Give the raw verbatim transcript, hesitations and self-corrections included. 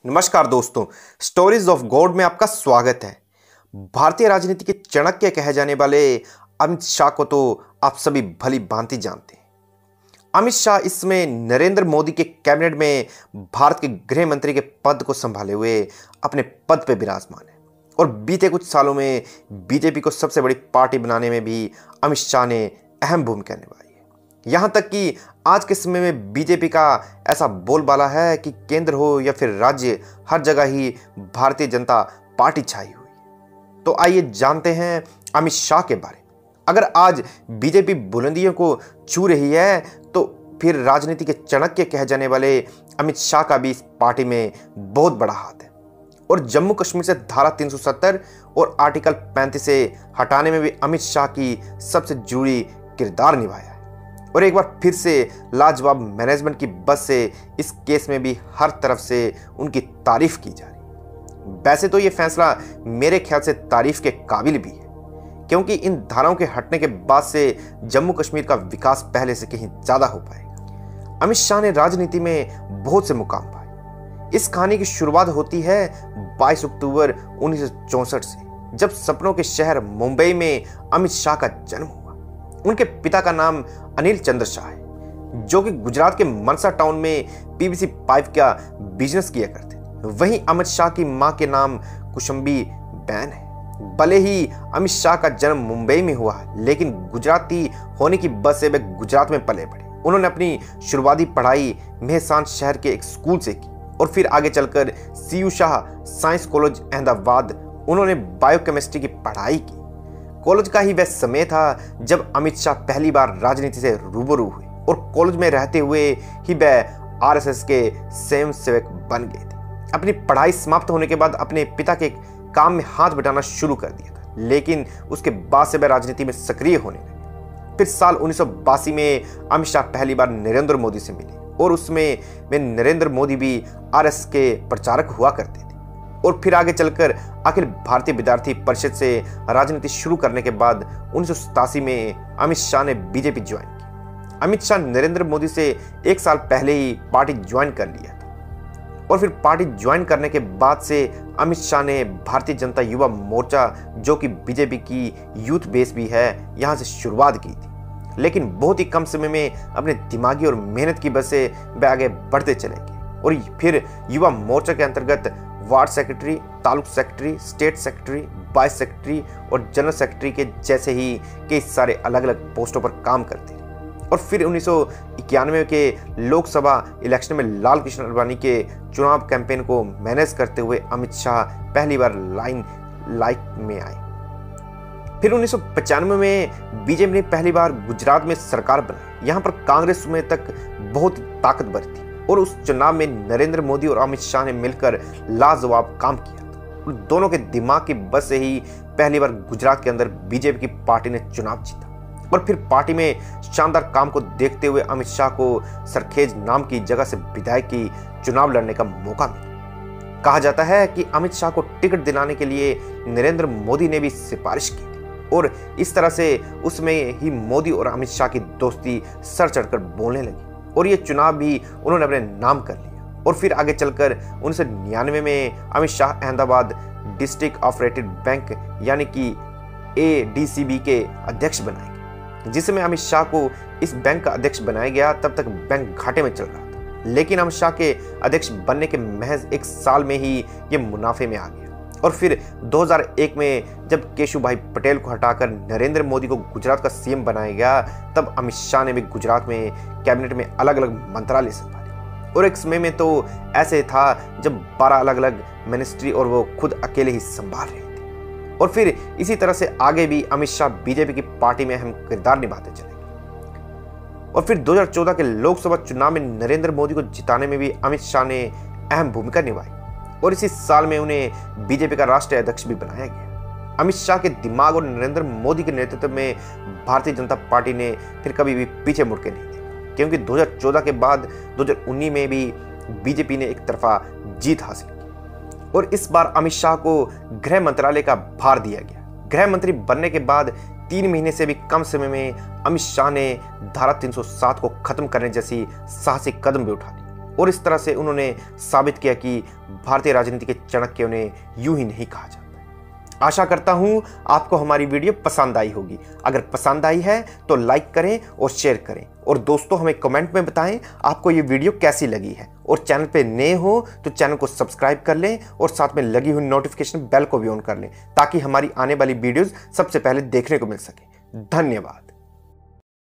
नमस्कार दोस्तों, stories of God में आपका स्वागत है। भारतीय राजनीति के चाणक्य कहे जाने वाले अमित शाह को तो आप सभी भली भांति जानते हैं। अमित शाह इस समय नरेंद्र मोदी के कैबिनेट में भारत के गृह मंत्री के पद को संभाले हुए अपने पद पर विराजमान है और बीते कुछ सालों में बीजेपी को सबसे बड़ी पार्टी बनाने में भी अमित शाह ने अहम भूमिका निभाई है। यहाँ तक कि आज के समय में बीजेपी का ऐसा बोलबाला है कि केंद्र हो या फिर राज्य, हर जगह ही भारतीय जनता पार्टी छाई हुई है। तो आइए जानते हैं अमित शाह के बारे में। अगर आज बीजेपी बुलंदियों को छू रही है तो फिर राजनीति के चाणक्य कहे जाने वाले अमित शाह का भी इस पार्टी में बहुत बड़ा हाथ है और जम्मू कश्मीर से धारा तीन सौ सत्तर और आर्टिकल पैंतीस से हटाने में भी अमित शाह की सबसे जुड़ी किरदार निभाया है। और एक बार फिर से लाजवाब मैनेजमेंट की बस से इस केस में भी हर तरफ से उनकी तारीफ की जा रही है। वैसे तो ये फैसला मेरे ख्याल से तारीफ के काबिल भी है, क्योंकि इन धाराओं के हटने के बाद से जम्मू कश्मीर का विकास पहले से कहीं ज्यादा हो पाएगा। अमित शाह ने राजनीति में बहुत से मुकाम पाए। इस कहानी की शुरुआत होती है बाईस अक्टूबर उन्नीस सौ चौसठ से, जब सपनों के शहर मुंबई में अमित शाह का जन्म हुआ। उनके पिता का नाम अनिल चंद्र शाह है, जो कि गुजरात के मनसा टाउन में पीवीसी पाइप का बिजनेस किया करते। वहीं अमित शाह की मां के नाम कुशंबी बैन है। भले ही अमित शाह का जन्म मुंबई में हुआ, लेकिन गुजराती होने की वजह से वे गुजरात में पले बढ़े। उन्होंने अपनी शुरुआती पढ़ाई मेहसान शहर के एक स्कूल से की और फिर आगे चलकर C U Shah science college Ahmedabad उन्होंने बायोकेमिस्ट्री की पढ़ाई की। कॉलेज का ही वह समय था जब अमित शाह पहली बार राजनीति से रूबरू हुए और कॉलेज में रहते हुए ही वह आरएसएस के स्वयं सेवक बन गए थे। अपनी पढ़ाई समाप्त होने के बाद अपने पिता के काम में हाथ बटाना शुरू कर दिया था, लेकिन उसके बाद से वह राजनीति में सक्रिय होने लगे। फिर साल उन्नीस सौ बासी में अमित शाह पहली बार नरेंद्र मोदी से मिले और उसमें वे नरेंद्र मोदी भी आरएसएस के प्रचारक हुआ करते थे। और फिर आगे चलकर अखिल भारतीय विद्यार्थी परिषद से राजनीति शुरू करने के बाद उन्नीस सौ सतासी में अमित शाह ने बीजेपी ज्वाइन की। अमित शाह नरेंद्र मोदी से एक साल पहले ही पार्टी ज्वाइन कर लिया था और फिर पार्टी ज्वाइन करने के बाद से अमित शाह ने भारतीय जनता युवा मोर्चा, जो कि बीजेपी की यूथ बेस भी है, यहाँ से शुरुआत की थी। लेकिन बहुत ही कम समय में अपने दिमागी और मेहनत की वजह से वे आगे बढ़ते चले गए और फिर युवा मोर्चा के अंतर्गत ward secretary, taluk secretary, state secretary, vice secretary और जनरल सेक्रेटरी के जैसे ही कई सारे अलग अलग पोस्टों पर काम करते रहे। और फिर उन्नीस सौ इक्यानवे के लोकसभा इलेक्शन में लाल कृष्ण आडवाणी के चुनाव कैंपेन को मैनेज करते हुए अमित शाह पहली बार लाइन लाइट में आए। फिर उन्नीस सौ पचानवे में बीजेपी ने पहली बार गुजरात में सरकार बनाई। यहाँ पर कांग्रेस में तक बहुत ताकतवर थी और उस चुनाव में नरेंद्र मोदी और अमित शाह ने मिलकर लाजवाब काम किया था और दोनों के दिमाग की वजह से ही पहली बार गुजरात के अंदर बीजेपी की पार्टी ने चुनाव जीता। और फिर पार्टी में शानदार काम को देखते हुए अमित शाह को सरखेज नाम की जगह से विधायकी चुनाव लड़ने का मौका मिला। कहा जाता है कि अमित शाह को टिकट दिलाने के लिए नरेंद्र मोदी ने भी सिफारिश की थी और इस तरह से उसमें ही मोदी और अमित शाह की दोस्ती सर चढ़कर बोलने लगी और ये चुनाव भी उन्होंने अपने नाम कर लिया। और फिर आगे चलकर उन्नीस सौ निन्यानवे में Amit Shah Ahmedabad district operative bank यानी कि ए डी सी बी के अध्यक्ष बनाए गए। जिस समय अमित शाह को इस बैंक का अध्यक्ष बनाया गया, तब तक बैंक घाटे में चल रहा था, लेकिन अमित शाह के अध्यक्ष बनने के महज एक साल में ही ये मुनाफे में आ गया। और फिर दो हज़ार एक में जब केशुभाई पटेल को हटाकर नरेंद्र मोदी को गुजरात का सीएम बनाया गया, तब अमित शाह ने भी गुजरात में कैबिनेट में अलग अलग मंत्रालय संभाले और एक समय में तो ऐसे था जब बारह अलग अलग मिनिस्ट्री और वो खुद अकेले ही संभाल रहे थे। और फिर इसी तरह से आगे भी अमित शाह बीजेपी की पार्टी में अहम किरदार निभाते चले गए। और फिर दो हज़ार चौदह के लोकसभा चुनाव में नरेंद्र मोदी को जिताने में भी अमित शाह ने अहम भूमिका निभाई और इसी साल में उन्हें बीजेपी का राष्ट्रीय अध्यक्ष भी बनाया गया। अमित शाह के दिमाग और नरेंद्र मोदी के नेतृत्व में भारतीय जनता पार्टी ने फिर कभी भी पीछे मुड़ के नहीं देखा, क्योंकि दो हज़ार चौदह के बाद दो हज़ार उन्नीस में भी बीजेपी ने एक तरफा जीत हासिल की और इस बार अमित शाह को गृह मंत्रालय का भार दिया गया। गृह मंत्री बनने के बाद तीन महीने से भी कम समय में अमित शाह ने धारा तीन सौ सात को खत्म करने जैसी साहसिक कदम भी उठा ली और इस तरह से उन्होंने साबित किया कि भारतीय राजनीति के चाणक्य उन्हें यूं ही नहीं कहा जाता। आशा करता हूं आपको हमारी वीडियो पसंद आई होगी। अगर पसंद आई है तो लाइक करें और शेयर करें, और दोस्तों हमें कमेंट में बताएं आपको ये वीडियो कैसी लगी है। और चैनल पे नए हो तो चैनल को सब्सक्राइब कर लें और साथ में लगी हुई नोटिफिकेशन बेल को भी ऑन कर लें, ताकि हमारी आने वाली वीडियोस सबसे पहले देखने को मिल सके। धन्यवाद।